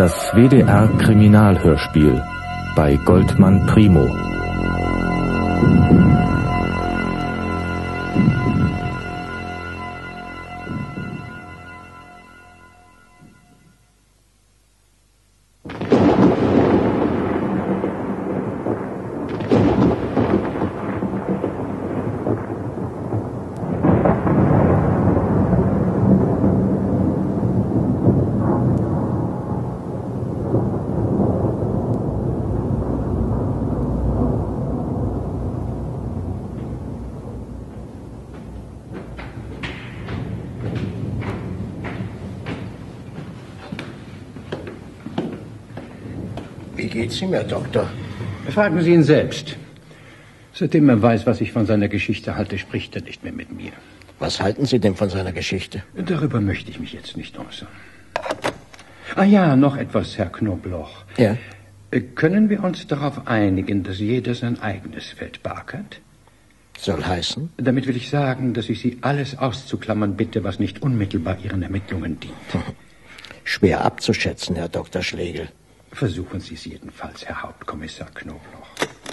Das WDR-Kriminalhörspiel bei Goldmann Primo. Wie geht's ihm, Herr Doktor? Fragen Sie ihn selbst. Seitdem er weiß, was ich von seiner Geschichte halte, spricht er nicht mehr mit mir. Was halten Sie denn von seiner Geschichte? Darüber möchte ich mich jetzt nicht äußern. Ah ja, noch etwas, Herr Knobloch. Ja? Können wir uns darauf einigen, dass jeder sein eigenes Feld beackert? Soll heißen? Damit will ich sagen, dass ich Sie alles auszuklammern bitte, was nicht unmittelbar Ihren Ermittlungen dient. Schwer abzuschätzen, Herr Dr. Schlegel. Versuchen Sie es jedenfalls, Herr Hauptkommissar Knobloch.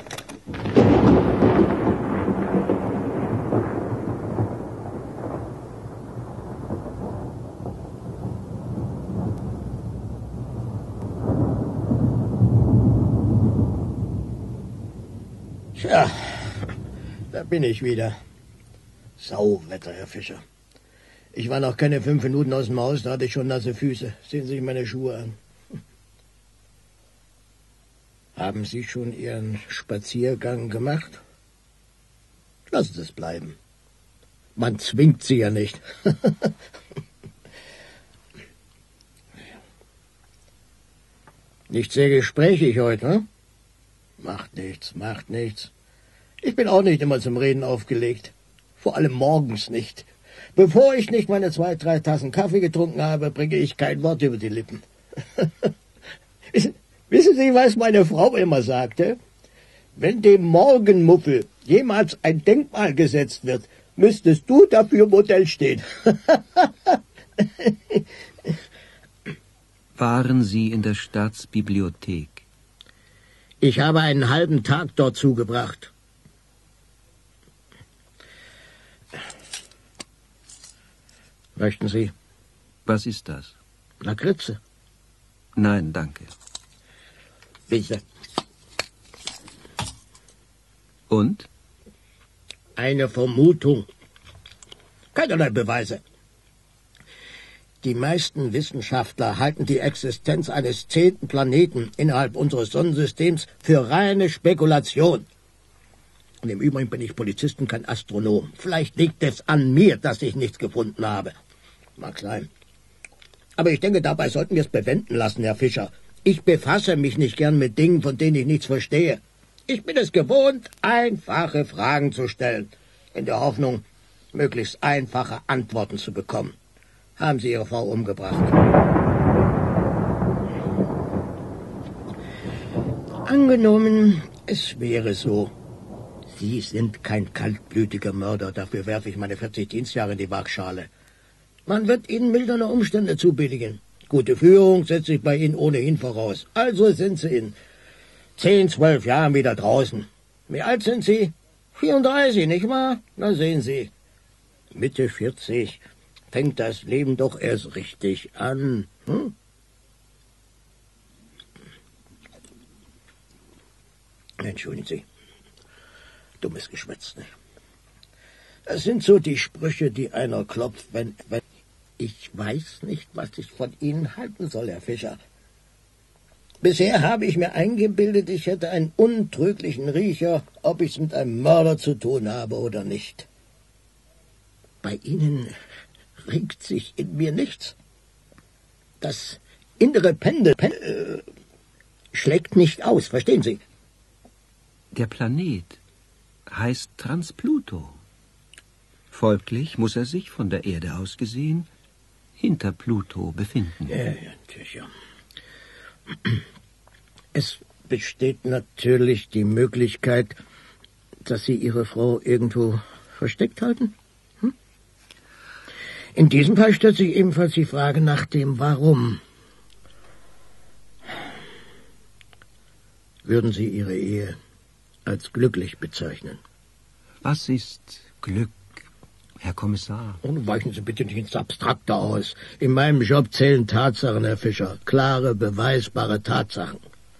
Tja, da bin ich wieder. Sauwetter, Herr Fischer. Ich war noch keine 5 Minuten aus dem Haus, da hatte ich schon nasse Füße. Sehen Sie sich meine Schuhe an. Haben Sie schon Ihren Spaziergang gemacht? Lassen Sie es bleiben. Man zwingt Sie ja nicht. Nicht sehr gesprächig heute, ne? Macht nichts, macht nichts. Ich bin auch nicht immer zum Reden aufgelegt. Vor allem morgens nicht. Bevor ich nicht meine 2, 3 Tassen Kaffee getrunken habe, bringe ich kein Wort über die Lippen. Wissen Sie, was meine Frau immer sagte? Wenn dem Morgenmuffel jemals ein Denkmal gesetzt wird, müsstest du dafür Modell stehen. Waren Sie in der Staatsbibliothek? Ich habe einen halben Tag dort zugebracht. Möchten Sie? Was ist das? Lakritze. Nein, danke. Bitte. Und? Eine Vermutung. Keinerlei Beweise. Die meisten Wissenschaftler halten die Existenz eines 10. Planeten innerhalb unseres Sonnensystems für reine Spekulation. Und im Übrigen bin ich Polizist und kein Astronom. Vielleicht liegt es an mir, dass ich nichts gefunden habe. Mag sein. Aber ich denke, dabei sollten wir es bewenden lassen, Herr Fischer. Ich befasse mich nicht gern mit Dingen, von denen ich nichts verstehe. Ich bin es gewohnt, einfache Fragen zu stellen, in der Hoffnung, möglichst einfache Antworten zu bekommen. Haben Sie Ihre Frau umgebracht? Angenommen, es wäre so. Sie sind kein kaltblütiger Mörder, dafür werfe ich meine 40 Dienstjahre in die Waagschale. Man wird Ihnen mildernde Umstände zubilligen. Gute Führung setzt sich bei Ihnen ohnehin voraus. Also sind Sie in 10, 12 Jahren wieder draußen. Wie alt sind Sie? 34, nicht wahr? Na sehen Sie. Mitte 40 fängt das Leben doch erst richtig an. Hm? Entschuldigen Sie. Dummes Geschwätz, ne? Das sind so die Sprüche, die einer klopft, wenn... Ich weiß nicht, was ich von Ihnen halten soll, Herr Fischer. Bisher habe ich mir eingebildet, ich hätte einen untrüglichen Riecher, ob ich es mit einem Mörder zu tun habe oder nicht. Bei Ihnen regt sich in mir nichts. Das innere Pendel schlägt nicht aus, verstehen Sie? Der Planet heißt Transpluto. Folglich muss er sich von der Erde aus gesehen hinter Pluto befinden. Ja, natürlich, ja. Es besteht natürlich die Möglichkeit, dass Sie Ihre Frau irgendwo versteckt halten. Hm? In diesem Fall stellt sich ebenfalls die Frage nach dem Warum. Würden Sie Ihre Ehe als glücklich bezeichnen? Was ist Glück, Herr Kommissar? Und weichen Sie bitte nicht ins Abstrakte aus. In meinem Job zählen Tatsachen, Herr Fischer. Klare, beweisbare Tatsachen.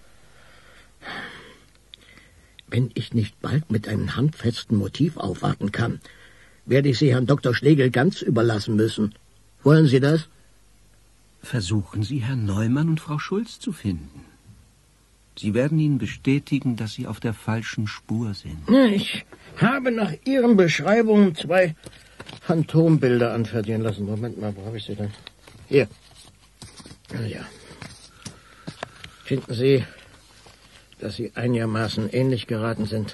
Wenn ich nicht bald mit einem handfesten Motiv aufwarten kann, werde ich Sie Herrn Dr. Schlegel ganz überlassen müssen. Wollen Sie das? Versuchen Sie, Herrn Neumann und Frau Schulz zu finden. Sie werden Ihnen bestätigen, dass Sie auf der falschen Spur sind. Ich habe nach Ihren Beschreibungen 2 Phantombilder anfertigen lassen. Moment mal, wo habe ich sie denn? Hier. Ja. Finden Sie, dass sie einigermaßen ähnlich geraten sind?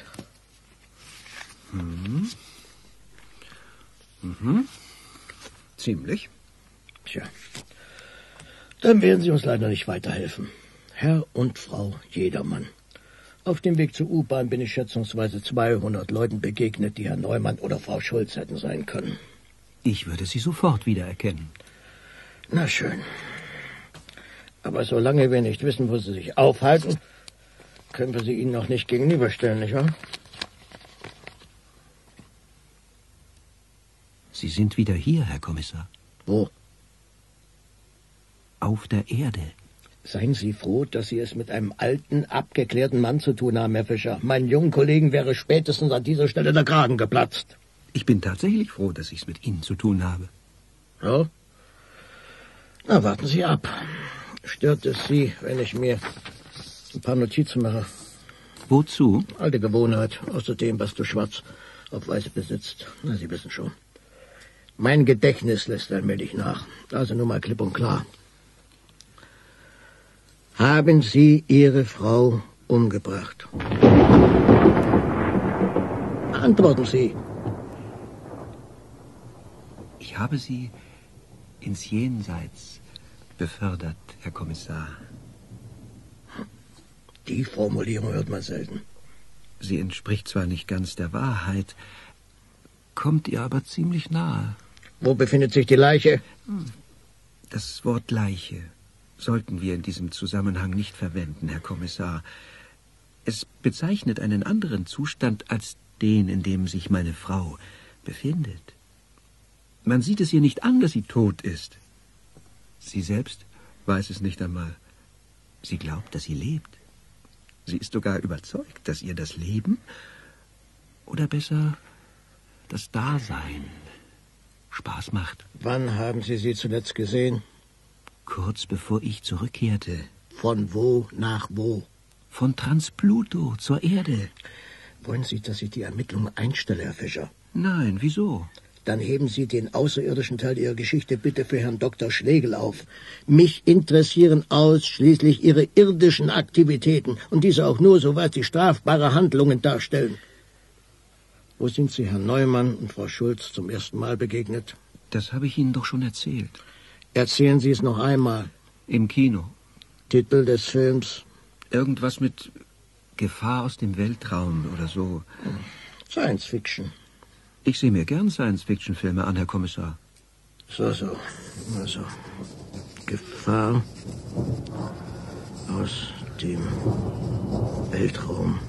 Ziemlich. Tja. Dann werden Sie uns leider nicht weiterhelfen. Herr und Frau Jedermann. Auf dem Weg zur U-Bahn bin ich schätzungsweise 200 Leuten begegnet, die Herr Neumann oder Frau Schulz hätten sein können. Ich würde Sie sofort wiedererkennen. Na schön. Aber solange wir nicht wissen, wo Sie sich aufhalten, können wir sie Ihnen noch nicht gegenüberstellen, nicht wahr? Sie sind wieder hier, Herr Kommissar. Wo? Auf der Erde. Seien Sie froh, dass Sie es mit einem alten, abgeklärten Mann zu tun haben, Herr Fischer. Meinen jungen Kollegen wäre spätestens an dieser Stelle der Kragen geplatzt. Ich bin tatsächlich froh, dass ich es mit Ihnen zu tun habe. Ja? Na, warten Sie ab. Stört es Sie, wenn ich mir ein paar Notizen mache? Wozu? Alte Gewohnheit, außerdem, was du schwarz auf weiß besitzt. Na, Sie wissen schon. Mein Gedächtnis lässt allmählich nach. Also nur mal klipp und klar. Haben Sie Ihre Frau umgebracht? Antworten Sie. Ich habe Sie ins Jenseits befördert, Herr Kommissar. Die Formulierung hört man selten. Sie entspricht zwar nicht ganz der Wahrheit, kommt ihr aber ziemlich nahe. Wo befindet sich die Leiche? Das Wort Leiche sollten wir in diesem Zusammenhang nicht verwenden, Herr Kommissar. Es bezeichnet einen anderen Zustand als den, in dem sich meine Frau befindet. Man sieht es ihr nicht an, dass sie tot ist. Sie selbst weiß es nicht einmal. Sie glaubt, dass sie lebt. Sie ist sogar überzeugt, dass ihr das Leben, oder besser das Dasein, Spaß macht. Wann haben Sie sie zuletzt gesehen? Kurz bevor ich zurückkehrte. Von wo nach wo? Von Transpluto zur Erde. Wollen Sie, dass ich die Ermittlungen einstelle, Herr Fischer? Nein, wieso? Dann heben Sie den außerirdischen Teil Ihrer Geschichte bitte für Herrn Dr. Schlegel auf. Mich interessieren ausschließlich Ihre irdischen Aktivitäten und diese auch nur, soweit sie strafbare Handlungen darstellen. Wo sind Sie Herrn Neumann und Frau Schulz zum ersten Mal begegnet? Das habe ich Ihnen doch schon erzählt. Erzählen Sie es noch einmal. Im Kino. Titel des Films? Irgendwas mit Gefahr aus dem Weltraum oder so. Science Fiction. Ich sehe mir gern Science-Fiction-Filme an, Herr Kommissar. So. Also, Gefahr aus dem Weltraum.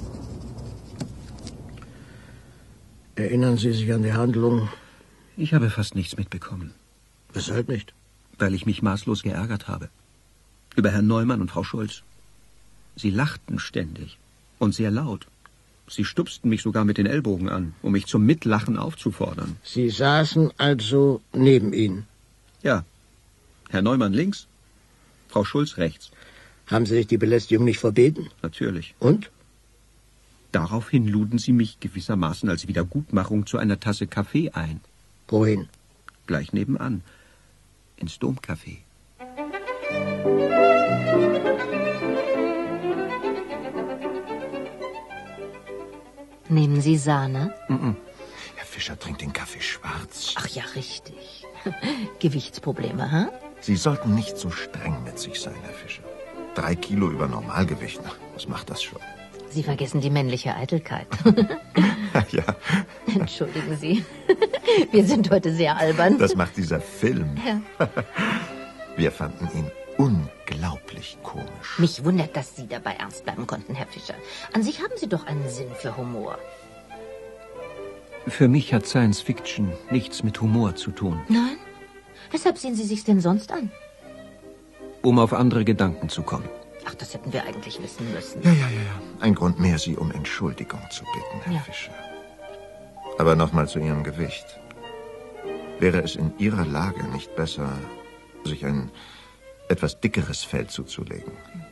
Erinnern Sie sich an die Handlung? Ich habe fast nichts mitbekommen. Weshalb nicht? Weil ich mich maßlos geärgert habe. Über Herrn Neumann und Frau Schulz. Sie lachten ständig und sehr laut. Sie stupsten mich sogar mit den Ellbogen an, um mich zum Mitlachen aufzufordern. Sie saßen also neben Ihnen? Ja. Herr Neumann links, Frau Schulz rechts. Haben Sie sich die Belästigung nicht verbeten? Natürlich. Und? Daraufhin luden sie mich gewissermaßen als Wiedergutmachung zu einer Tasse Kaffee ein. Wohin? Gleich nebenan. Ins Domcafé. Nehmen Sie Sahne? Herr Fischer trinkt den Kaffee schwarz. Ach ja, richtig. Gewichtsprobleme, ha? Sie sollten nicht so streng mit sich sein, Herr Fischer. 3 Kilo über Normalgewicht, na, was macht das schon? Sie vergessen die männliche Eitelkeit. Ja, Entschuldigen Sie. Wir sind heute sehr albern. das macht dieser Film. Ja. Wir fanden ihn unglaublich unglaublich komisch. Mich wundert, dass Sie dabei ernst bleiben konnten, Herr Fischer. An sich haben Sie doch einen Sinn für Humor. Für mich hat Science Fiction nichts mit Humor zu tun. Nein? Weshalb sehen Sie sich's denn sonst an? Um auf andere Gedanken zu kommen. Ach, das hätten wir eigentlich wissen müssen. Ja. Ein Grund mehr, Sie um Entschuldigung zu bitten, Herr Fischer. Aber nochmal zu Ihrem Gewicht. Wäre es in Ihrer Lage nicht besser, sich ein etwas dickeres Fell zuzulegen?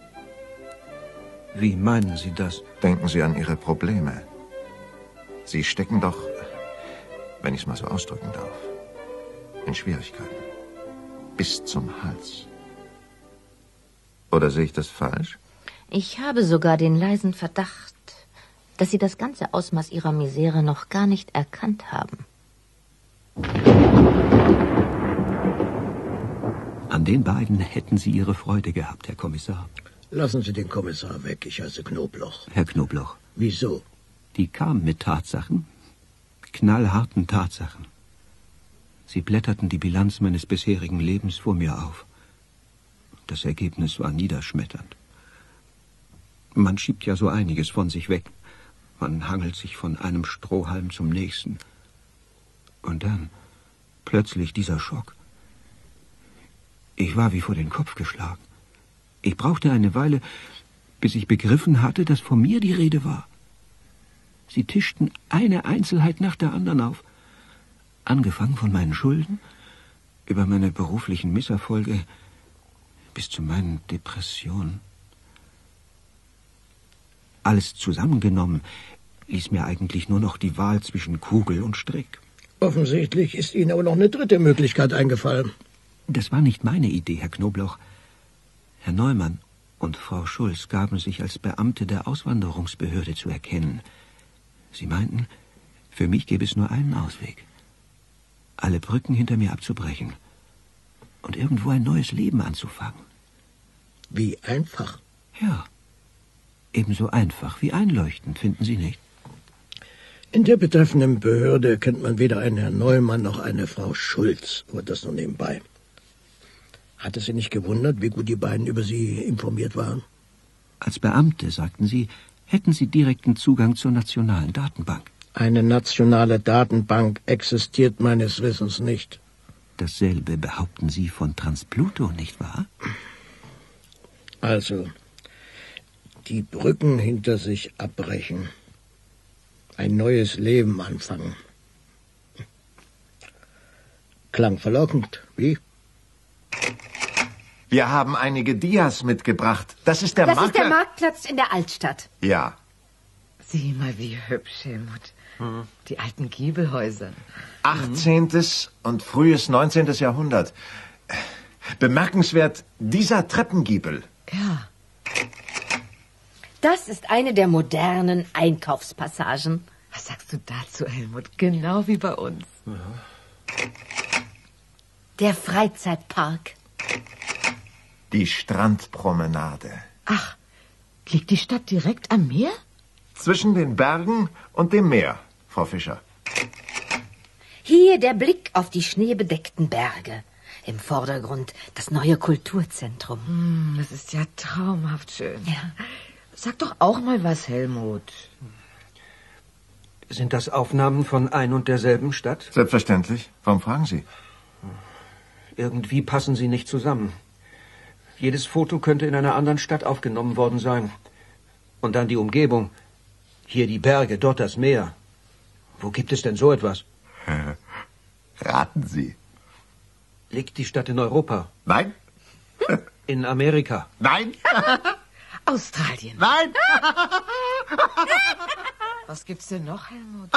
Wie meinen Sie das? Denken Sie an Ihre Probleme. Sie stecken doch, wenn ich es mal so ausdrücken darf, in Schwierigkeiten. Bis zum Hals. Oder sehe ich das falsch? Ich habe sogar den leisen Verdacht, dass Sie das ganze Ausmaß Ihrer Misere noch gar nicht erkannt haben. An den beiden hätten Sie Ihre Freude gehabt, Herr Kommissar. Lassen Sie den Kommissar weg, ich heiße Knobloch. Herr Knobloch. Wieso? Die kamen mit Tatsachen, knallharten Tatsachen. Sie blätterten die Bilanz meines bisherigen Lebens vor mir auf. Das Ergebnis war niederschmetternd. Man schiebt ja so einiges von sich weg. Man hangelt sich von einem Strohhalm zum nächsten. Und dann plötzlich dieser Schock. Ich war wie vor den Kopf geschlagen. Ich brauchte eine Weile, bis ich begriffen hatte, dass von mir die Rede war. Sie tischten eine Einzelheit nach der anderen auf. Angefangen von meinen Schulden, über meine beruflichen Misserfolge, bis zu meinen Depressionen. Alles zusammengenommen ließ mir eigentlich nur noch die Wahl zwischen Kugel und Strick. Offensichtlich ist Ihnen aber noch eine dritte Möglichkeit eingefallen. Das war nicht meine Idee, Herr Knobloch. Herr Neumann und Frau Schulz gaben sich als Beamte der Auswanderungsbehörde zu erkennen. Sie meinten, für mich gäbe es nur einen Ausweg. Alle Brücken hinter mir abzubrechen und irgendwo ein neues Leben anzufangen. Wie einfach. Ja, ebenso einfach wie einleuchtend, finden Sie nicht? In der betreffenden Behörde kennt man weder einen Herrn Neumann noch eine Frau Schulz, aber das nur nebenbei. Hat es Sie nicht gewundert, wie gut die beiden über Sie informiert waren? Als Beamte, sagten Sie, hätten Sie direkten Zugang zur nationalen Datenbank. Eine nationale Datenbank existiert meines Wissens nicht. Dasselbe behaupten Sie von Transpluto, nicht wahr? Also, die Brücken hinter sich abbrechen. Ein neues Leben anfangen. Klang verlockend, wie? Wir haben einige Dias mitgebracht. Das ist der Das ist der Marktplatz in der Altstadt. Ja. Sieh mal, wie hübsch, Helmut. Die alten Giebelhäuser. 18. und frühes 19. Jahrhundert. Bemerkenswert, dieser Treppengiebel. Ja. Das ist eine der modernen Einkaufspassagen. Was sagst du dazu, Helmut? Genau wie bei uns. Der Freizeitpark. Die Strandpromenade. Ach, liegt die Stadt direkt am Meer? Zwischen den Bergen und dem Meer, Frau Fischer. Hier der Blick auf die schneebedeckten Berge. Im Vordergrund das neue Kulturzentrum. Das ist ja traumhaft schön. Ja. Sag doch auch mal was, Helmut. Sind das Aufnahmen von ein und derselben Stadt? Selbstverständlich. Warum fragen Sie? Irgendwie passen sie nicht zusammen. Jedes Foto könnte in einer anderen Stadt aufgenommen worden sein. Und dann die Umgebung. Hier die Berge, dort das Meer. Wo gibt es denn so etwas? Raten Sie. Liegt die Stadt in Europa? Nein? In Amerika? Nein? Australien. Nein? Was gibt's denn noch, Helmut?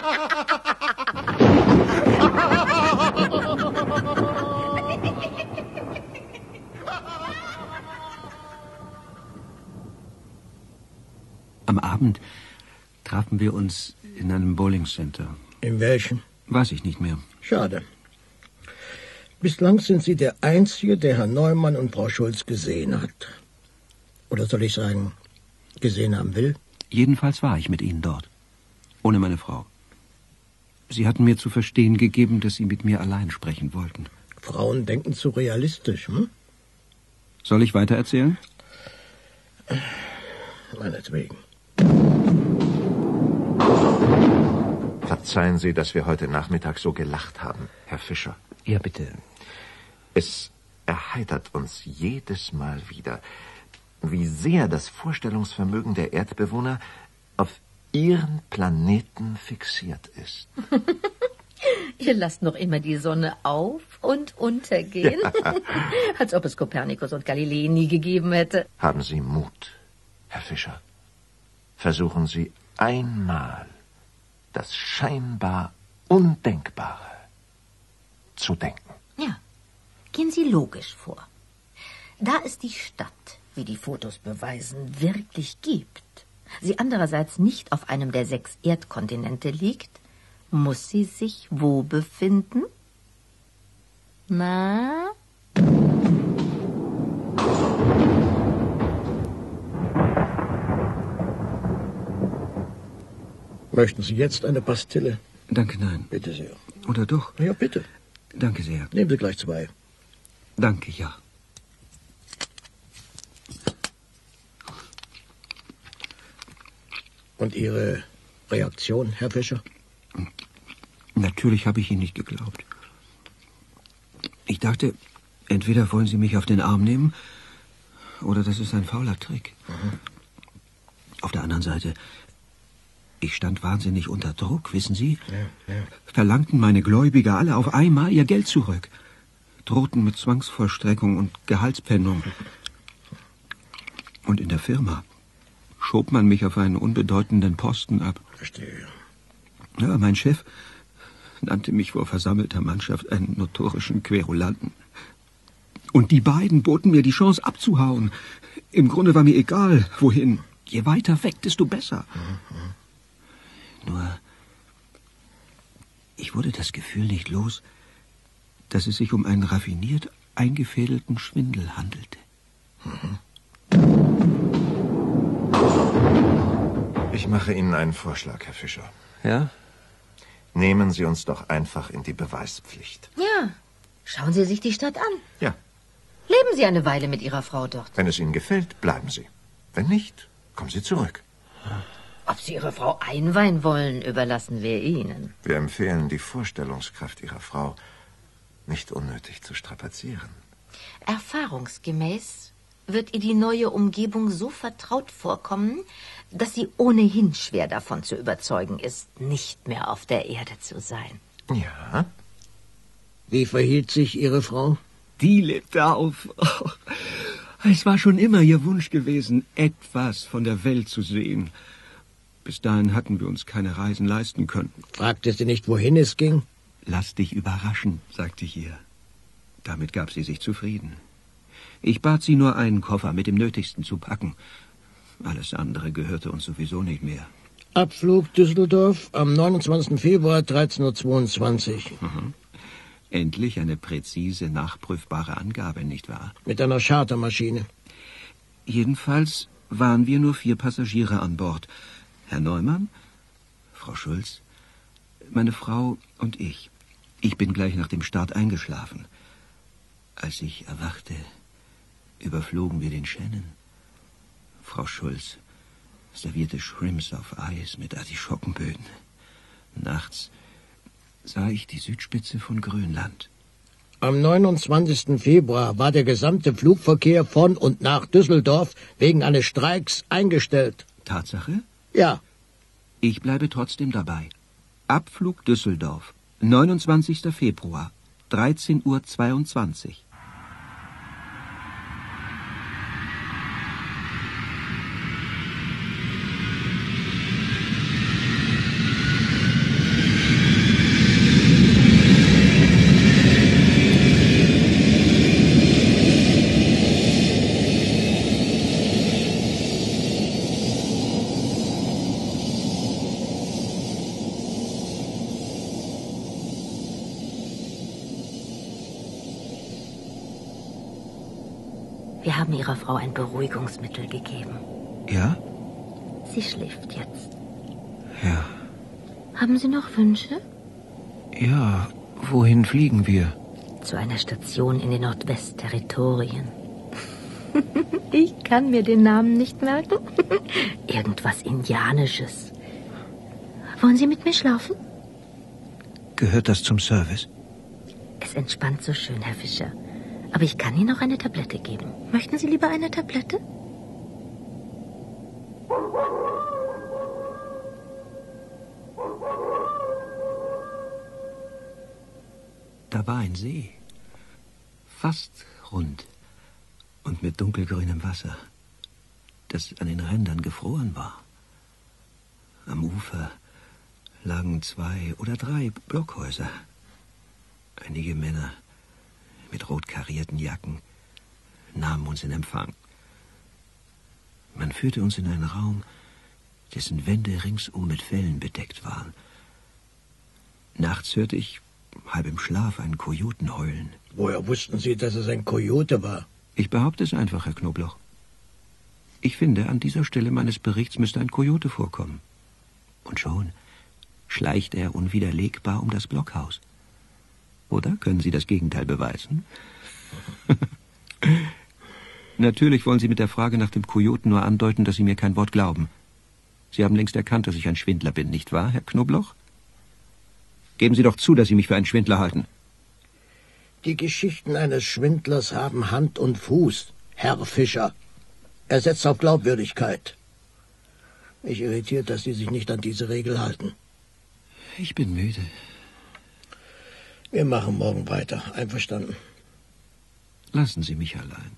Am Abend trafen wir uns in einem Bowling-Center. In welchem? Weiß ich nicht mehr. Schade. Bislang sind Sie der Einzige, der Herrn Neumann und Frau Schulz gesehen hat. Oder soll ich sagen, gesehen haben will? Jedenfalls war ich mit ihnen dort. Ohne meine Frau. Sie hatten mir zu verstehen gegeben, dass sie mit mir allein sprechen wollten. Frauen denken zu realistisch, hm? Soll ich weitererzählen? Meinetwegen. Verzeihen Sie, dass wir heute Nachmittag so gelacht haben, Herr Fischer. Ja, bitte. Es erheitert uns jedes Mal wieder, wie sehr das Vorstellungsvermögen der Erdbewohner auf ihren Planeten fixiert ist. Ihr lasst noch immer die Sonne auf und untergehen. Ja. Als ob es Kopernikus und Galilei nie gegeben hätte. Haben Sie Mut, Herr Fischer. Versuchen Sie einmal das scheinbar Undenkbare zu denken. Ja, gehen Sie logisch vor. Da es die Stadt, wie die Fotos beweisen, wirklich gibt, sie andererseits nicht auf einem der 6 Erdkontinente liegt, muss sie sich wo befinden? Na? Möchten Sie jetzt eine Pastille? Danke, nein. Bitte sehr. Oder doch? Ja, bitte. Danke sehr. Nehmen Sie gleich 2. Danke, ja. Und Ihre Reaktion, Herr Fischer? Natürlich habe ich Ihnen nicht geglaubt. Ich dachte, entweder wollen Sie mich auf den Arm nehmen, oder das ist ein fauler Trick. Mhm. Auf der anderen Seite, ich stand wahnsinnig unter Druck, wissen Sie? Ja. Verlangten meine Gläubiger alle auf einmal ihr Geld zurück. Drohten mit Zwangsvollstreckung und Gehaltspfändung. Und in der Firma schob man mich auf einen unbedeutenden Posten ab. Verstehe. Ja, mein Chef nannte mich vor versammelter Mannschaft einen notorischen Querulanten. Und die beiden boten mir die Chance abzuhauen. Im Grunde war mir egal, wohin. Je weiter weg, desto besser. Nur, ich wurde das Gefühl nicht los, dass es sich um einen raffiniert eingefädelten Schwindel handelte. Ich mache Ihnen einen Vorschlag, Herr Fischer. Ja? Nehmen Sie uns doch einfach in die Beweispflicht. Ja, schauen Sie sich die Stadt an. Ja. Leben Sie eine Weile mit Ihrer Frau dort. Wenn es Ihnen gefällt, bleiben Sie. Wenn nicht, kommen Sie zurück. Ob Sie Ihre Frau einweihen wollen, überlassen wir Ihnen. Wir empfehlen, die Vorstellungskraft Ihrer Frau nicht unnötig zu strapazieren. Erfahrungsgemäß wird ihr die neue Umgebung so vertraut vorkommen, dass sie ohnehin schwer davon zu überzeugen ist, nicht mehr auf der Erde zu sein. Ja? Wie verhielt sich Ihre Frau? Die lebte auf. Oh, es war schon immer ihr Wunsch gewesen, etwas von der Welt zu sehen. Bis dahin hatten wir uns keine Reisen leisten können. Fragte sie nicht, wohin es ging? Lass dich überraschen, sagte ich ihr. Damit gab sie sich zufrieden. Ich bat sie nur, einen Koffer mit dem Nötigsten zu packen. Alles andere gehörte uns sowieso nicht mehr. Abflug Düsseldorf am 29. Februar 13:22 Uhr. Endlich eine präzise, nachprüfbare Angabe, nicht wahr? Mit einer Chartermaschine. Jedenfalls waren wir nur 4 Passagiere an Bord. Herr Neumann, Frau Schulz, meine Frau und ich. Ich bin gleich nach dem Start eingeschlafen. Als ich erwachte, überflogen wir den Shannon. Frau Schulz servierte Shrimps auf Eis mit Artischockenböden. Nachts sah ich die Südspitze von Grönland. Am 29. Februar war der gesamte Flugverkehr von und nach Düsseldorf wegen eines Streiks eingestellt. Tatsache? Ja. Ich bleibe trotzdem dabei. Abflug Düsseldorf, 29. Februar, 13:22 Uhr. Wir haben Ihrer Frau ein Beruhigungsmittel gegeben. Ja? Sie schläft jetzt. Ja. Haben Sie noch Wünsche? Ja, wohin fliegen wir? Zu einer Station in den Nordwestterritorien. Ich kann mir den Namen nicht merken. Irgendwas Indianisches. Wollen Sie mit mir schlafen? Gehört das zum Service? Es entspannt so schön, Herr Fischer. Aber ich kann Ihnen noch eine Tablette geben. Möchten Sie lieber eine Tablette? Da war ein See. Fast rund. Und mit dunkelgrünem Wasser, das an den Rändern gefroren war. Am Ufer lagen 2 oder 3 Blockhäuser. Einige Männer mit rot karierten Jacken nahmen uns in Empfang. Man führte uns in einen Raum, dessen Wände ringsum mit Fellen bedeckt waren. Nachts hörte ich, halb im Schlaf, einen Kojoten heulen. Woher wussten Sie, dass es ein Kojote war? Ich behaupte es einfach, Herr Knobloch. Ich finde, an dieser Stelle meines Berichts müsste ein Kojote vorkommen. Und schon schleicht er unwiderlegbar um das Blockhaus. Oder können Sie das Gegenteil beweisen? Natürlich wollen Sie mit der Frage nach dem Kojoten nur andeuten, dass Sie mir kein Wort glauben. Sie haben längst erkannt, dass ich ein Schwindler bin, nicht wahr, Herr Knobloch? Geben Sie doch zu, dass Sie mich für einen Schwindler halten. Die Geschichten eines Schwindlers haben Hand und Fuß, Herr Fischer. Er setzt auf Glaubwürdigkeit. Mich irritiert, dass Sie sich nicht an diese Regel halten. Ich bin müde. Wir machen morgen weiter. Einverstanden? Lassen Sie mich allein.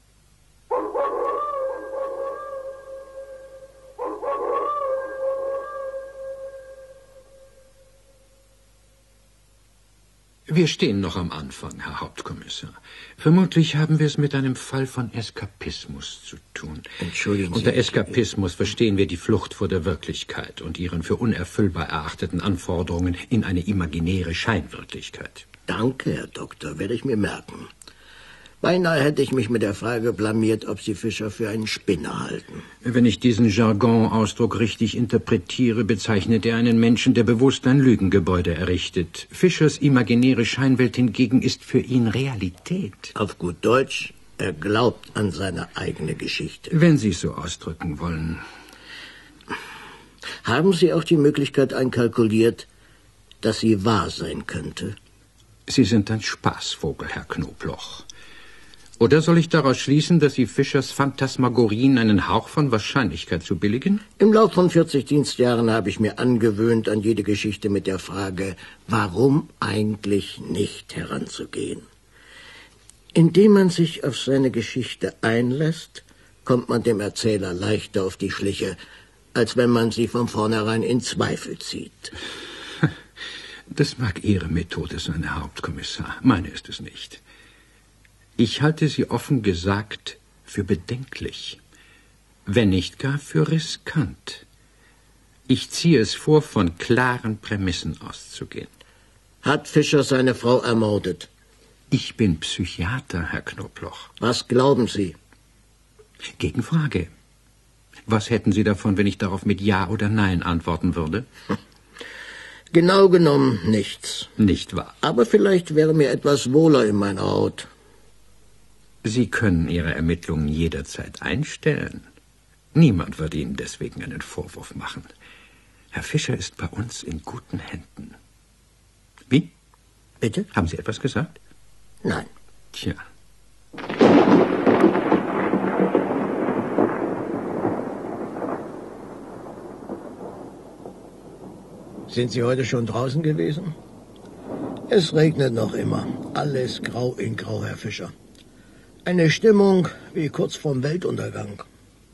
Wir stehen noch am Anfang, Herr Hauptkommissar. Vermutlich haben wir es mit einem Fall von Eskapismus zu tun. Entschuldigen Sie. Unter Eskapismus verstehen wir die Flucht vor der Wirklichkeit und ihren für unerfüllbar erachteten Anforderungen in eine imaginäre Scheinwirklichkeit. Danke, Herr Doktor, werde ich mir merken. Beinahe hätte ich mich mit der Frage blamiert, ob Sie Fischer für einen Spinner halten. Wenn ich diesen Jargon-Ausdruck richtig interpretiere, bezeichnet er einen Menschen, der bewusst ein Lügengebäude errichtet. Fischers imaginäre Scheinwelt hingegen ist für ihn Realität. Auf gut Deutsch, er glaubt an seine eigene Geschichte. Wenn Sie es so ausdrücken wollen. Haben Sie auch die Möglichkeit einkalkuliert, dass sie wahr sein könnte? Sie sind ein Spaßvogel, Herr Knobloch. Oder soll ich daraus schließen, dass Sie Fischers Phantasmagorien einen Hauch von Wahrscheinlichkeit zu billigen? Im Lauf von 40 Dienstjahren habe ich mir angewöhnt, an jede Geschichte mit der Frage, warum eigentlich nicht heranzugehen. Indem man sich auf seine Geschichte einlässt, kommt man dem Erzähler leichter auf die Schliche, als wenn man sie von vornherein in Zweifel zieht. Das mag Ihre Methode sein, Herr Hauptkommissar. Meine ist es nicht. Ich halte sie offen gesagt für bedenklich, wenn nicht gar für riskant. Ich ziehe es vor, von klaren Prämissen auszugehen. Hat Fischer seine Frau ermordet? Ich bin Psychiater, Herr Knobloch. Was glauben Sie? Gegenfrage. Was hätten Sie davon, wenn ich darauf mit Ja oder Nein antworten würde? Genau genommen nichts. Nicht wahr? Aber vielleicht wäre mir etwas wohler in meiner Haut. Sie können Ihre Ermittlungen jederzeit einstellen. Niemand wird Ihnen deswegen einen Vorwurf machen. Herr Fischer ist bei uns in guten Händen. Wie? Bitte? Haben Sie etwas gesagt? Nein. Tja. Sind Sie heute schon draußen gewesen? Es regnet noch immer. Alles grau in grau, Herr Fischer. Eine Stimmung wie kurz vorm Weltuntergang.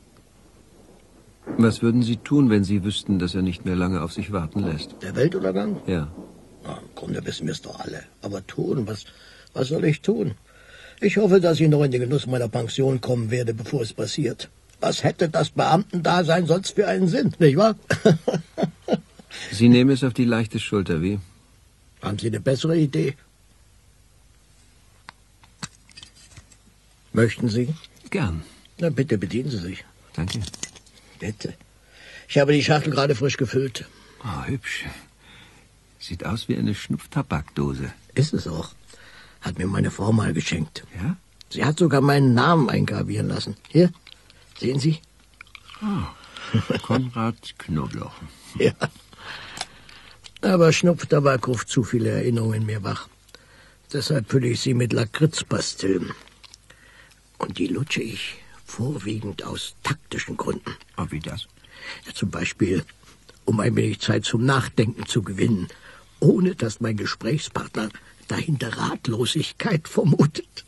Was würden Sie tun, wenn Sie wüssten, dass er nicht mehr lange auf sich warten lässt? Der Weltuntergang? Ja. Na, im Grunde wissen wir es doch alle. Aber tun, was soll ich tun? Ich hoffe, dass ich noch in den Genuss meiner Pension kommen werde, bevor es passiert. Was hätte das Beamtendasein sonst für einen Sinn, nicht wahr? Sie nehmen es auf die leichte Schulter, wie? Haben Sie eine bessere Idee? Möchten Sie? Gern. Na, bitte bedienen Sie sich. Danke. Bitte. Ich habe die Schachtel gerade frisch gefüllt. Oh, hübsch. Sieht aus wie eine Schnupftabakdose. Ist es auch. Hat mir meine Frau mal geschenkt. Ja? Sie hat sogar meinen Namen eingravieren lassen. Hier, sehen Sie? Konrad Knobloch. Ja. Aber Schnupftabak ruft zu viele Erinnerungen in mir wach. Deshalb fülle ich sie mit Lakritzpastillen. Und die lutsche ich vorwiegend aus taktischen Gründen. Aber wie das? Ja, zum Beispiel, um ein wenig Zeit zum Nachdenken zu gewinnen, ohne dass mein Gesprächspartner dahinter Ratlosigkeit vermutet.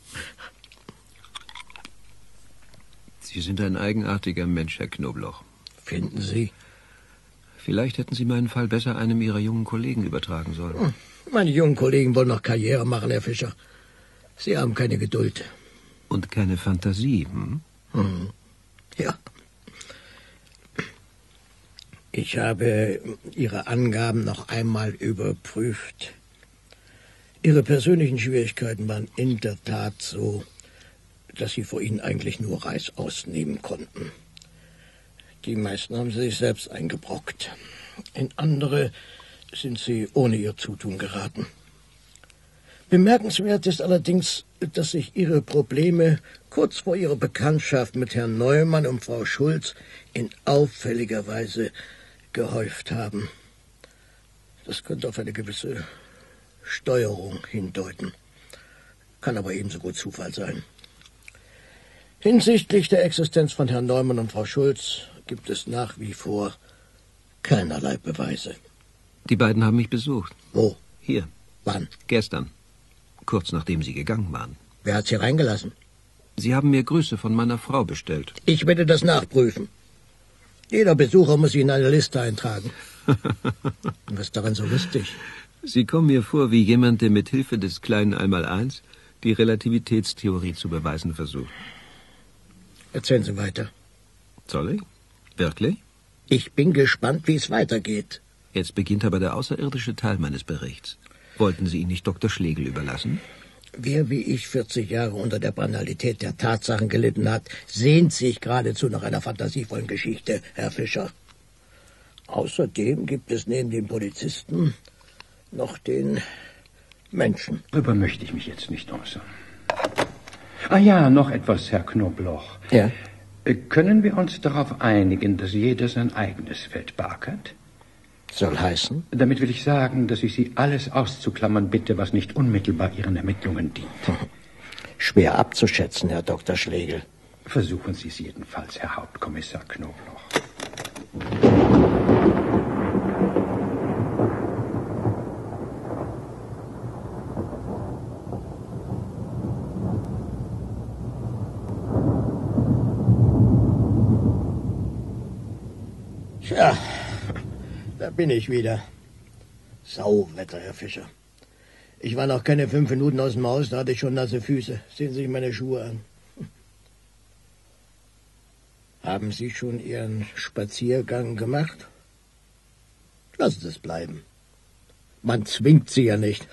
Sie sind ein eigenartiger Mensch, Herr Knobloch. Finden Sie? Vielleicht hätten Sie meinen Fall besser einem Ihrer jungen Kollegen übertragen sollen. Meine jungen Kollegen wollen noch Karriere machen, Herr Fischer. Sie haben keine Geduld. Und keine Fantasie, Ja. Ich habe Ihre Angaben noch einmal überprüft. Ihre persönlichen Schwierigkeiten waren in der Tat so, dass Sie vor ihnen eigentlich nur Reis ausnehmen konnten. Die meisten haben Sie sich selbst eingebrockt. In andere sind Sie ohne Ihr Zutun geraten. Bemerkenswert ist allerdings, dass sich Ihre Probleme kurz vor Ihrer Bekanntschaft mit Herrn Neumann und Frau Schulz in auffälliger Weise gehäuft haben. Das könnte auf eine gewisse Steuerung hindeuten. Kann aber ebenso gut Zufall sein. Hinsichtlich der Existenz von Herrn Neumann und Frau Schulz gibt es nach wie vor keinerlei Beweise. Die beiden haben mich besucht. Wo? Hier. Wann? Gestern. Kurz nachdem Sie gegangen waren. Wer hat Sie reingelassen? Sie haben mir Grüße von meiner Frau bestellt. Ich werde das nachprüfen. Jeder Besucher muss sich in eine Liste eintragen. Was ist daran so lustig? Sie kommen mir vor wie jemand, der mit Hilfe des kleinen Einmaleins die Relativitätstheorie zu beweisen versucht. Erzählen Sie weiter. Soll ich? Wirklich? Ich bin gespannt, wie es weitergeht. Jetzt beginnt aber der außerirdische Teil meines Berichts. Wollten Sie ihn nicht Dr. Schlegel überlassen? Wer wie ich 40 Jahre unter der Banalität der Tatsachen gelitten hat, sehnt sich geradezu nach einer fantasievollen Geschichte, Herr Fischer. Außerdem gibt es neben dem Polizisten noch den Menschen. Darüber möchte ich mich jetzt nicht äußern. Ah ja, noch etwas, Herr Knobloch. Ja? Können wir uns darauf einigen, dass jeder sein eigenes Feld beackert? Soll heißen? Damit will ich sagen, dass ich Sie alles auszuklammern bitte, was nicht unmittelbar Ihren Ermittlungen dient. Schwer abzuschätzen, Herr Dr. Schlegel. Versuchen Sie es jedenfalls, Herr Hauptkommissar Knobloch. Tja, da bin ich wieder. Sauwetter, Herr Fischer. Ich war noch keine 5 Minuten aus dem Haus, da hatte ich schon nasse Füße. Sehen Sie sich meine Schuhe an. Haben Sie schon Ihren Spaziergang gemacht? Lassen Sie es bleiben. Man zwingt Sie ja nicht.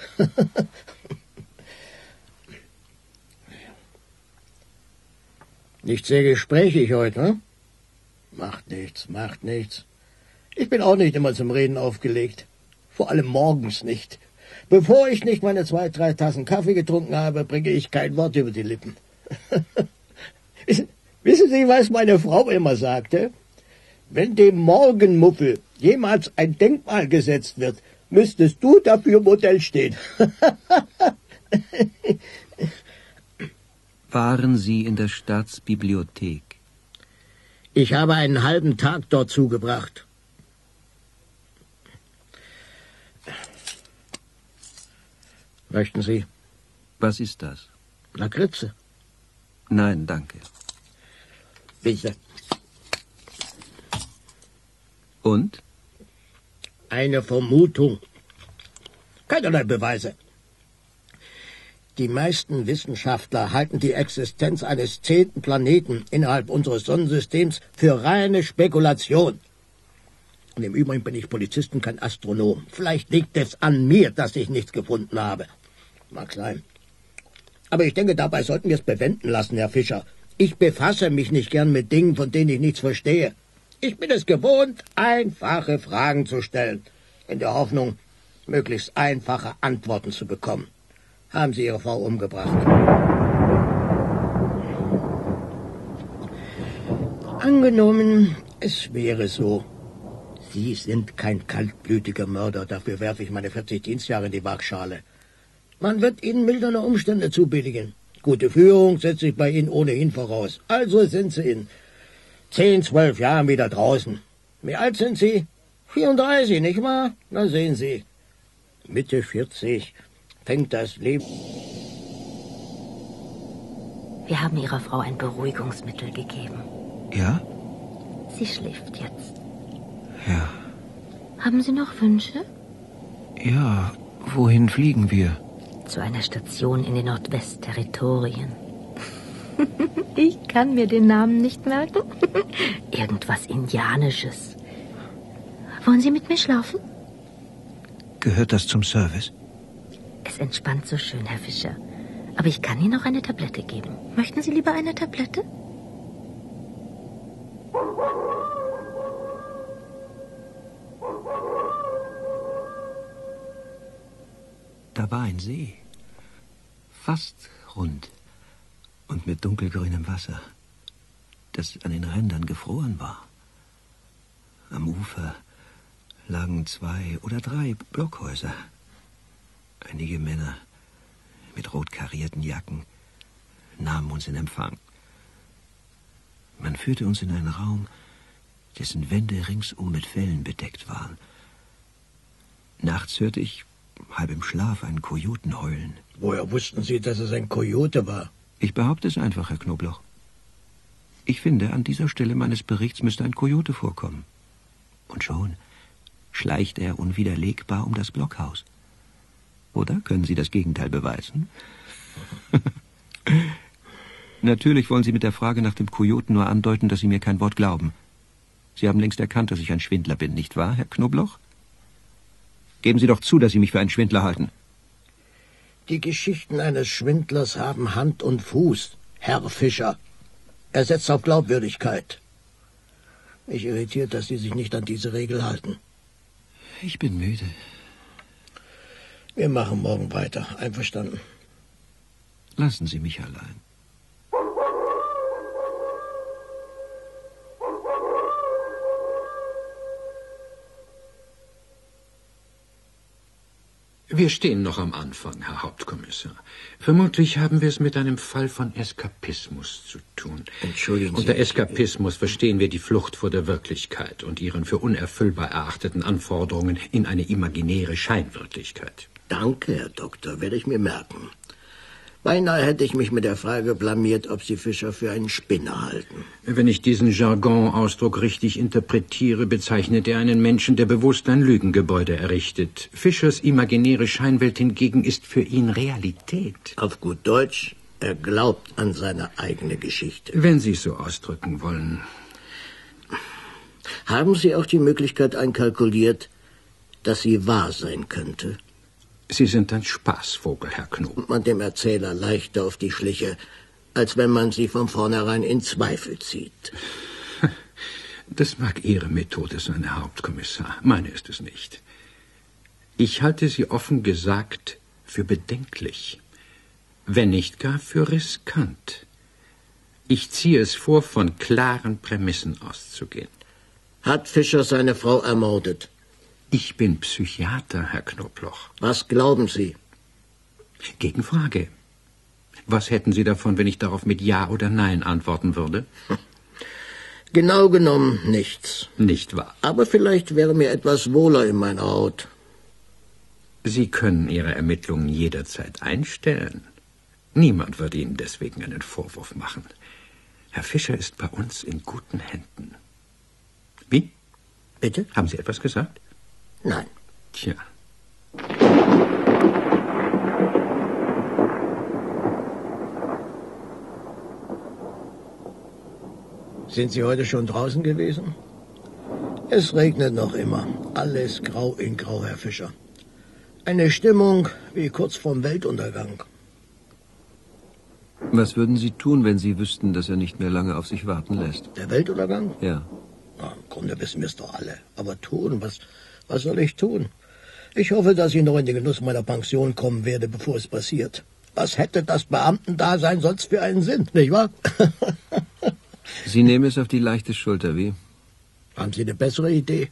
Nicht sehr gesprächig heute, ne? Macht nichts, macht nichts. Ich bin auch nicht immer zum Reden aufgelegt. Vor allem morgens nicht. Bevor ich nicht meine 2, 3 Tassen Kaffee getrunken habe, bringe ich kein Wort über die Lippen. Wissen Sie, was meine Frau immer sagte? Wenn dem Morgenmuffel jemals ein Denkmal gesetzt wird, müsstest du dafür Modell stehen. Waren Sie in der Staatsbibliothek? Ich habe einen halben Tag dort zugebracht. Möchten Sie? Was ist das? Lakritze? Nein, danke. Bitte. Und? Eine Vermutung. Keinerlei Beweise. Die meisten Wissenschaftler halten die Existenz eines 10. Planeten innerhalb unseres Sonnensystems für reine Spekulation. Und im Übrigen bin ich Polizist und kein Astronom. Vielleicht liegt es an mir, dass ich nichts gefunden habe. Mag sein. Aber ich denke, dabei sollten wir es bewenden lassen, Herr Fischer. Ich befasse mich nicht gern mit Dingen, von denen ich nichts verstehe. Ich bin es gewohnt, einfache Fragen zu stellen, in der Hoffnung, möglichst einfache Antworten zu bekommen. Haben Sie Ihre Frau umgebracht? Angenommen, es wäre so. Sie sind kein kaltblütiger Mörder, dafür werfe ich meine 40 Dienstjahre in die Waagschale. Man wird Ihnen mildernde Umstände zubilligen. Gute Führung setze ich bei Ihnen ohnehin voraus. Also sind Sie in 10, 12 Jahren wieder draußen. Wie alt sind Sie? 34, nicht wahr? Na sehen Sie. Mitte 40 fängt das Leben... Wir haben Ihrer Frau ein Beruhigungsmittel gegeben. Ja? Sie schläft jetzt. Ja. Haben Sie noch Wünsche? Ja, wohin fliegen wir? Zu einer Station in den Nordwestterritorien. Ich kann mir den Namen nicht merken. Irgendwas Indianisches. Wollen Sie mit mir schlafen? Gehört das zum Service? Es entspannt so schön, Herr Fischer. Aber ich kann Ihnen noch eine Tablette geben. Möchten Sie lieber eine Tablette? Da war ein See. Fast rund. Und mit dunkelgrünem Wasser, das an den Rändern gefroren war. Am Ufer lagen 2 oder 3 Blockhäuser. Einige Männer mit rot karierten Jacken nahmen uns in Empfang. Man führte uns in einen Raum, dessen Wände ringsum mit Fellen bedeckt waren. Nachts hörte ich, halb im Schlaf, einen Kojoten heulen. Woher wussten Sie, dass es ein Kojote war? Ich behaupte es einfach, Herr Knobloch. Ich finde, an dieser Stelle meines Berichts müsste ein Kojote vorkommen. Und schon schleicht er unwiderlegbar um das Blockhaus. Oder können Sie das Gegenteil beweisen? Natürlich wollen Sie mit der Frage nach dem Kojoten nur andeuten, dass Sie mir kein Wort glauben. Sie haben längst erkannt, dass ich ein Schwindler bin, nicht wahr, Herr Knobloch? Geben Sie doch zu, dass Sie mich für einen Schwindler halten. Die Geschichten eines Schwindlers haben Hand und Fuß, Herr Fischer. Er setzt auf Glaubwürdigkeit. Mich irritiert, dass Sie sich nicht an diese Regel halten. Ich bin müde. Wir machen morgen weiter. Einverstanden? Lassen Sie mich allein. Wir stehen noch am Anfang, Herr Hauptkommissar. Vermutlich haben wir es mit einem Fall von Eskapismus zu tun. Entschuldigen Sie. Unter Eskapismus verstehen wir die Flucht vor der Wirklichkeit und ihren für unerfüllbar erachteten Anforderungen in eine imaginäre Scheinwirklichkeit. Danke, Herr Doktor, werde ich mir merken. Beinahe hätte ich mich mit der Frage blamiert, ob Sie Fischer für einen Spinner halten. Wenn ich diesen Jargon-Ausdruck richtig interpretiere, bezeichnet er einen Menschen, der bewusst ein Lügengebäude errichtet. Fischers imaginäre Scheinwelt hingegen ist für ihn Realität. Auf gut Deutsch, er glaubt an seine eigene Geschichte. Wenn Sie es so ausdrücken wollen. Haben Sie auch die Möglichkeit einkalkuliert, dass sie wahr sein könnte? Sie sind ein Spaßvogel, Herr Knob. Und man dem Erzähler leichter auf die Schliche, als wenn man sie von vornherein in Zweifel zieht. Das mag Ihre Methode sein, Herr Hauptkommissar. Meine ist es nicht. Ich halte sie offen gesagt für bedenklich, wenn nicht gar für riskant. Ich ziehe es vor, von klaren Prämissen auszugehen. Hat Fischer seine Frau ermordet? Ich bin Psychiater, Herr Knobloch. Was glauben Sie? Gegenfrage. Was hätten Sie davon, wenn ich darauf mit Ja oder Nein antworten würde? Genau genommen nichts. Nicht wahr? Aber vielleicht wäre mir etwas wohler in meiner Haut. Sie können Ihre Ermittlungen jederzeit einstellen. Niemand wird Ihnen deswegen einen Vorwurf machen. Herr Fischer ist bei uns in guten Händen. Wie? Bitte? Haben Sie etwas gesagt? Nein. Tja. Sind Sie heute schon draußen gewesen? Es regnet noch immer. Alles grau in grau, Herr Fischer. Eine Stimmung wie kurz vorm Weltuntergang. Was würden Sie tun, wenn Sie wüssten, dass er nicht mehr lange auf sich warten lässt? Der Weltuntergang? Ja. Na, im Grunde wissen wir es doch alle. Aber tun, was soll ich tun? Ich hoffe, dass ich noch in den Genuss meiner Pension kommen werde, bevor es passiert. Was hätte das Beamtendasein sonst für einen Sinn, nicht wahr? Sie nehmen es auf die leichte Schulter, wie? Haben Sie eine bessere Idee?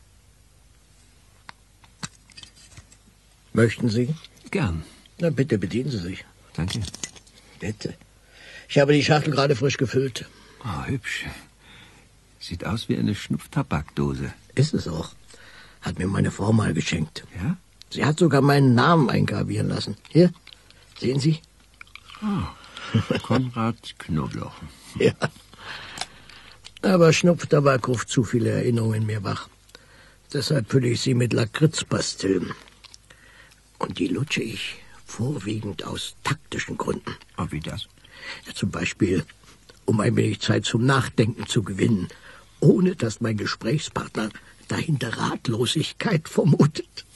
Möchten Sie? Gern. Na, bitte bedienen Sie sich. Danke. Bitte. Ich habe die Schachtel gerade frisch gefüllt. Oh, hübsch. Sieht aus wie eine Schnupftabakdose. Ist es auch. Hat mir meine Frau mal geschenkt. Ja? Sie hat sogar meinen Namen eingravieren lassen. Hier, sehen Sie? Oh, Konrad Knoblauch. Ja. Aber Schnupftabak ruft zu viele Erinnerungen in mir wach. Deshalb fülle ich sie mit Lakritzpastillen. Und die lutsche ich vorwiegend aus taktischen Gründen. Oh, wie das? Ja, zum Beispiel, um ein wenig Zeit zum Nachdenken zu gewinnen, ohne dass mein Gesprächspartner dahinter Ratlosigkeit vermutet.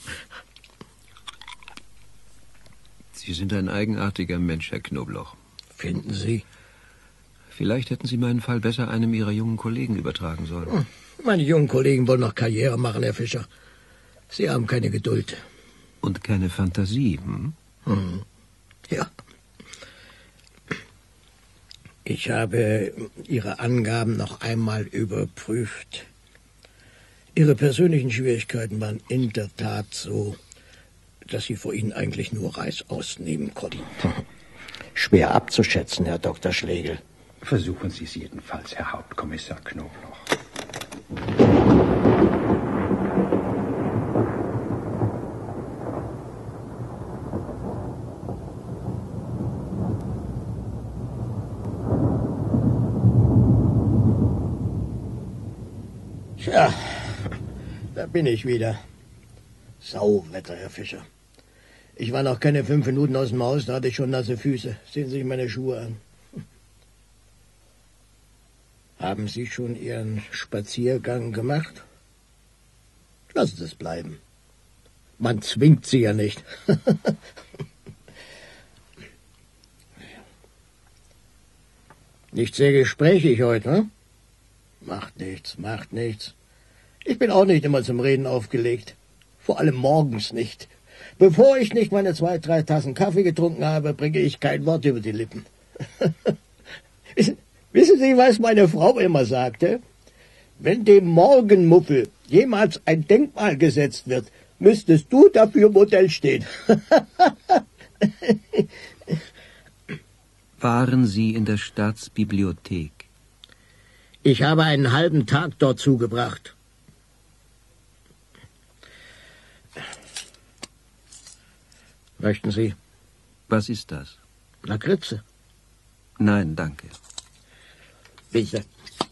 Sie sind ein eigenartiger Mensch, Herr Knoblauch. Finden Sie? Vielleicht hätten Sie meinen Fall besser einem Ihrer jungen Kollegen übertragen sollen. Meine jungen Kollegen wollen noch Karriere machen, Herr Fischer. Sie haben keine Geduld. Und keine Fantasie, hm? Ja. Ich habe Ihre Angaben noch einmal überprüft. Ihre persönlichen Schwierigkeiten waren in der Tat so, dass Sie vor Ihnen eigentlich nur Reißaus nehmen konnten. Schwer abzuschätzen, Herr Dr. Schlegel. Versuchen Sie es jedenfalls, Herr Hauptkommissar Knoblauch. Tja, da bin ich wieder. Sauwetter, Herr Fischer. Ich war noch keine 5 Minuten aus dem Haus, da hatte ich schon nasse Füße. Sehen Sie sich meine Schuhe an. Haben Sie schon Ihren Spaziergang gemacht? Lassen Sie es bleiben. Man zwingt Sie ja nicht. Nicht sehr gesprächig heute, ne? Macht nichts, macht nichts. Ich bin auch nicht immer zum Reden aufgelegt. Vor allem morgens nicht. Bevor ich nicht meine 2, 3 Tassen Kaffee getrunken habe, bringe ich kein Wort über die Lippen. Wissen Sie, was meine Frau immer sagte? Wenn dem Morgenmuffel jemals ein Denkmal gesetzt wird, müsstest du dafür Modell stehen. Waren Sie in der Staatsbibliothek? Ich habe einen halben Tag dort zugebracht. Möchten Sie? Was ist das? Lakritze? Nein, danke. Bitte.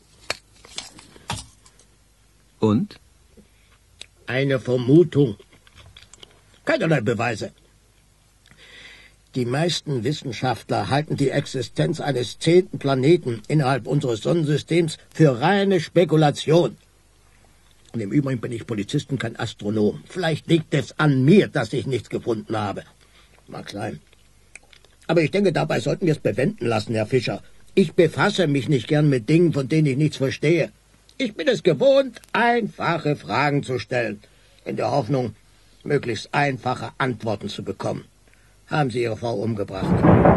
Und? Eine Vermutung. Keinerlei Beweise. Die meisten Wissenschaftler halten die Existenz eines 10. Planeten innerhalb unseres Sonnensystems für reine Spekulation. Und im Übrigen bin ich Polizist und kein Astronom. Vielleicht liegt es an mir, dass ich nichts gefunden habe. Mag sein. Aber ich denke, dabei sollten wir es bewenden lassen, Herr Fischer. Ich befasse mich nicht gern mit Dingen, von denen ich nichts verstehe. Ich bin es gewohnt, einfache Fragen zu stellen, in der Hoffnung, möglichst einfache Antworten zu bekommen. Haben Sie Ihre Frau umgebracht?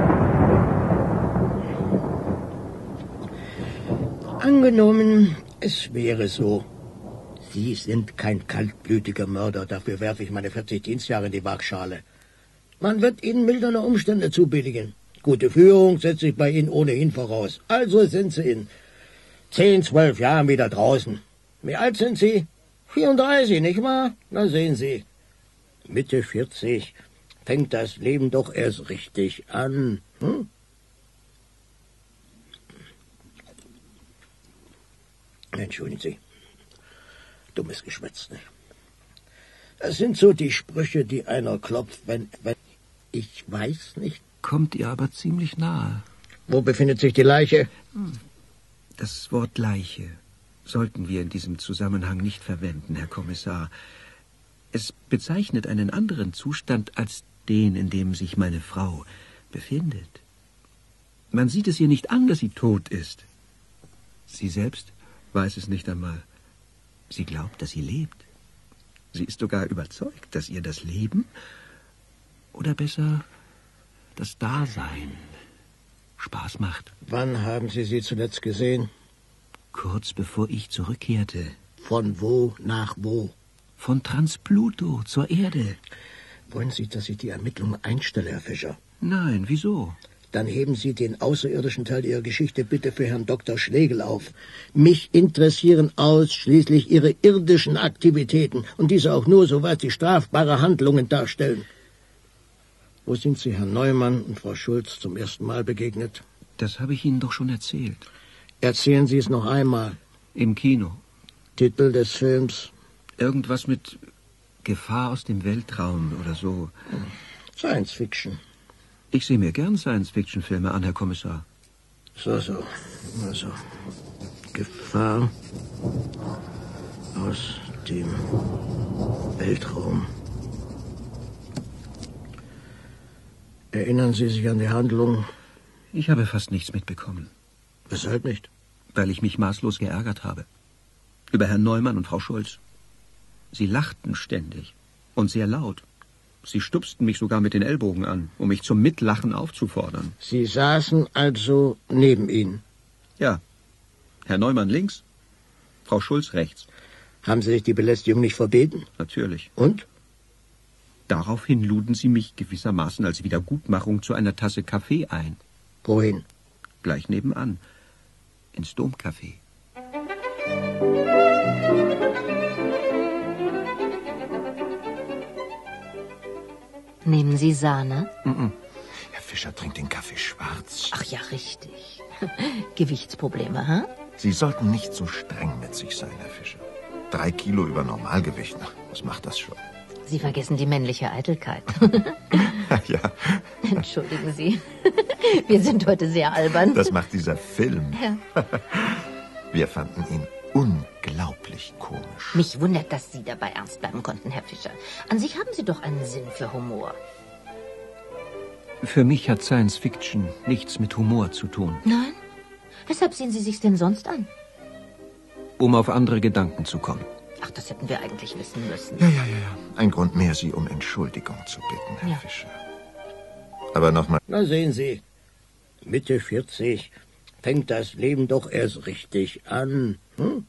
Angenommen, es wäre so. Sie sind kein kaltblütiger Mörder, dafür werfe ich meine 40 Dienstjahre in die Waagschale. Man wird Ihnen mildernde Umstände zubilligen. Gute Führung setze ich bei Ihnen ohnehin voraus. Also sind Sie in 10, 12 Jahren wieder draußen. Wie alt sind Sie? 34, nicht wahr? Na sehen Sie. Mitte 40 fängt das Leben doch erst richtig an. Hm? Entschuldigen Sie. Dummes Geschwätz, nicht? Das sind so die Sprüche, die einer klopft, wenn ich weiß nicht. Kommt ihr aber ziemlich nahe. Wo befindet sich die Leiche? Das Wort Leiche sollten wir in diesem Zusammenhang nicht verwenden, Herr Kommissar. Es bezeichnet einen anderen Zustand als den, in dem sich meine Frau befindet. Man sieht es ihr nicht an, dass sie tot ist. Sie selbst weiß es nicht einmal. Sie glaubt, dass sie lebt. Sie ist sogar überzeugt, dass ihr das Leben, oder besser das Dasein, Spaß macht. Wann haben Sie sie zuletzt gesehen? Kurz bevor ich zurückkehrte. Von wo nach wo? Von Transpluto zur Erde. Wollen Sie, dass ich die Ermittlungen einstelle, Herr Fischer? Nein, wieso? Dann heben Sie den außerirdischen Teil Ihrer Geschichte bitte für Herrn Dr. Schlegel auf. Mich interessieren ausschließlich Ihre irdischen Aktivitäten und diese auch nur, soweit sie strafbare Handlungen darstellen. Wo sind Sie Herrn Neumann und Frau Schulz zum ersten Mal begegnet? Das habe ich Ihnen doch schon erzählt. Erzählen Sie es noch einmal. Im Kino. Titel des Films? Irgendwas mit Gefahr aus dem Weltraum oder so. Science Fiction. Ich sehe mir gern Science-Fiction-Filme an, Herr Kommissar. So. Also, Gefahr aus dem Weltraum. Erinnern Sie sich an die Handlung? Ich habe fast nichts mitbekommen. Weshalb nicht? Weil ich mich maßlos geärgert habe. Über Herrn Neumann und Frau Schulz. Sie lachten ständig und sehr laut. Sie stupsten mich sogar mit den Ellbogen an, um mich zum Mitlachen aufzufordern. Sie saßen also neben Ihnen? Ja. Herr Neumann links, Frau Schulz rechts. Haben Sie sich die Belästigung nicht verbeten? Natürlich. Und? Daraufhin luden sie mich gewissermaßen als Wiedergutmachung zu einer Tasse Kaffee ein. Wohin? Gleich nebenan. Ins Domcafé. Nehmen Sie Sahne? Herr Fischer trinkt den Kaffee schwarz. Ach ja, richtig. Gewichtsprobleme, ha? Sie sollten nicht so streng mit sich sein, Herr Fischer. 3 Kilo über Normalgewicht, na, was macht das schon? Sie vergessen die männliche Eitelkeit. Ja, Entschuldigen Sie. Wir sind heute sehr albern. das macht dieser Film. Ja. Wir fanden ihn unglaublich komisch. Mich wundert, dass Sie dabei ernst bleiben konnten, Herr Fischer. An sich haben Sie doch einen Sinn für Humor. Für mich hat Science Fiction nichts mit Humor zu tun. Nein? Weshalb sehen Sie sich's denn sonst an? Um auf andere Gedanken zu kommen. Ach, das hätten wir eigentlich wissen müssen. Ja. Ein Grund mehr, Sie um Entschuldigung zu bitten, Herr Ja. Fischer. Aber nochmal. Na sehen Sie, Mitte 40 fängt das Leben doch erst richtig an. Hm?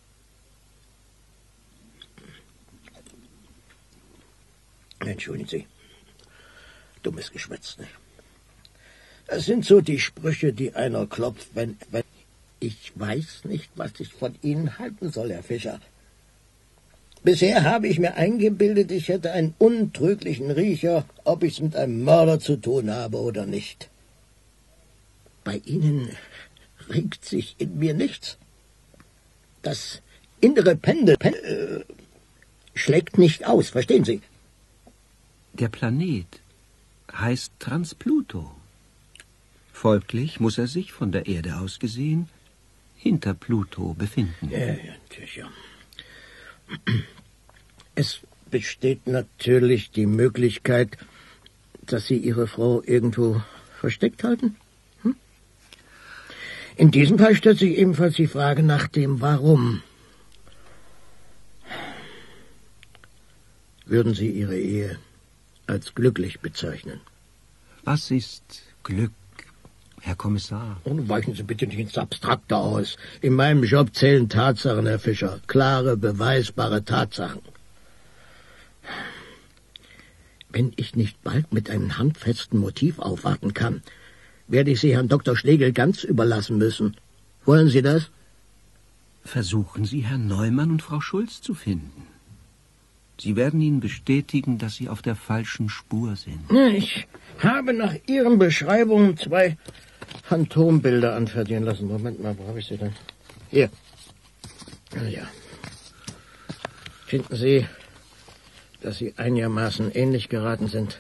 Entschuldigen Sie. Dummes Geschwätz, ne? Das sind so die Sprüche, die einer klopft, wenn... Ich weiß nicht, was ich von Ihnen halten soll, Herr Fischer. Bisher habe ich mir eingebildet, ich hätte einen untrüglichen Riecher, ob ich es mit einem Mörder zu tun habe oder nicht. Bei Ihnen regt sich in mir nichts. Das innere Pendel schlägt nicht aus, verstehen Sie? Der Planet heißt Transpluto. Folglich muss er sich von der Erde aus gesehen hinter Pluto befinden. Ja, natürlich, ja. Es besteht natürlich die Möglichkeit, dass Sie Ihre Frau irgendwo versteckt halten. Hm? In diesem Fall stellt sich ebenfalls die Frage nach dem Warum. Würden Sie Ihre Ehe als glücklich bezeichnen? Was ist Glück, Herr Kommissar? Und weichen Sie bitte nicht ins Abstrakte aus. In meinem Job zählen Tatsachen, Herr Fischer. Klare, beweisbare Tatsachen. Wenn ich nicht bald mit einem handfesten Motiv aufwarten kann, werde ich Sie Herrn Dr. Schlegel ganz überlassen müssen. Wollen Sie das? Versuchen Sie, Herrn Neumann und Frau Schulz zu finden. Sie werden Ihnen bestätigen, dass Sie auf der falschen Spur sind. Ich habe nach Ihren Beschreibungen 2 Phantombilder anfertigen lassen. Moment mal, wo habe ich sie denn? Hier. Ja. Finden Sie, dass sie einigermaßen ähnlich geraten sind?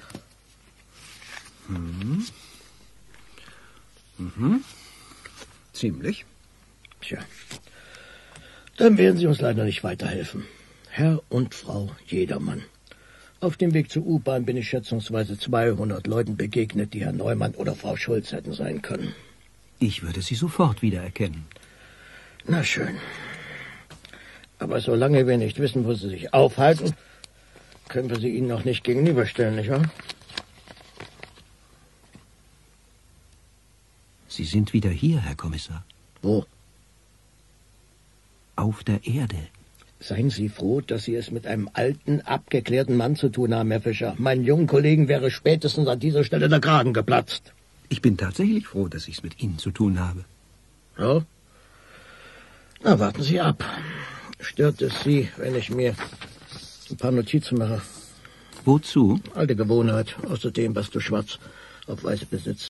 Ziemlich. Tja. Dann werden Sie uns leider nicht weiterhelfen. Herr und Frau Jedermann. Auf dem Weg zur U-Bahn bin ich schätzungsweise 200 Leuten begegnet, die Herr Neumann oder Frau Schulz hätten sein können. Ich würde Sie sofort wiedererkennen. Na schön. Aber solange wir nicht wissen, wo Sie sich aufhalten, können wir sie Ihnen noch nicht gegenüberstellen, nicht wahr? Sie sind wieder hier, Herr Kommissar. Wo? auf der Erde. Seien Sie froh, dass Sie es mit einem alten, abgeklärten Mann zu tun haben, Herr Fischer. Meinen jungen Kollegen wäre spätestens an dieser Stelle der Kragen geplatzt. Ich bin tatsächlich froh, dass ich es mit Ihnen zu tun habe. Ja? Na, warten Sie ab. Stört es Sie, wenn ich mir ein paar Notizen mache? Wozu? Alte Gewohnheit, außer dem, was du schwarz auf weiß besitzt.